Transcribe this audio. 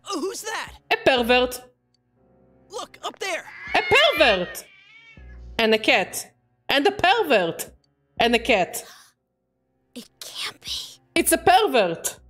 Who's that? A pervert. Look, up there. A pervert. And a cat. And a pervert. And a cat. It can't be. It's a pervert.